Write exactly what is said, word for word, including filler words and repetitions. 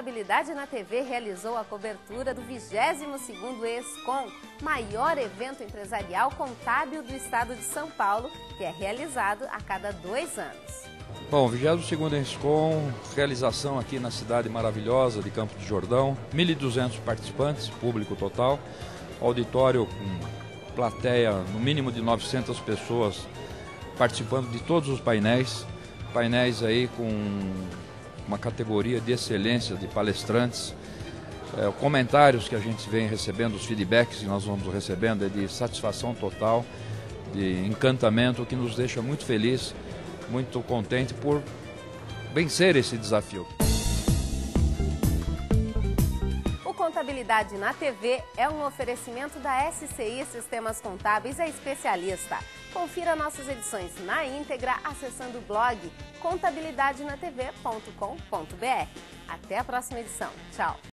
Contabilidade na T V realizou a cobertura do vigésimo segundo ESCOM, maior evento empresarial contábil do estado de São Paulo, que é realizado a cada dois anos. Bom, vigésimo segundo ESCOM, realização aqui na cidade maravilhosa de Campos do Jordão, mil e duzentos participantes, público total, auditório com plateia no mínimo de novecentas pessoas participando de todos os painéis, painéis aí com uma categoria de excelência de palestrantes, é, comentários que a gente vem recebendo, os feedbacks que nós vamos recebendo é de satisfação total, de encantamento, que nos deixa muito feliz, muito contente por vencer esse desafio. O Contabilidade na T V é um oferecimento da S C I Sistemas Contábeis, é especialista. Confira nossas edições na íntegra acessando o blog contabilidade na t v ponto com ponto br. Até a próxima edição. Tchau!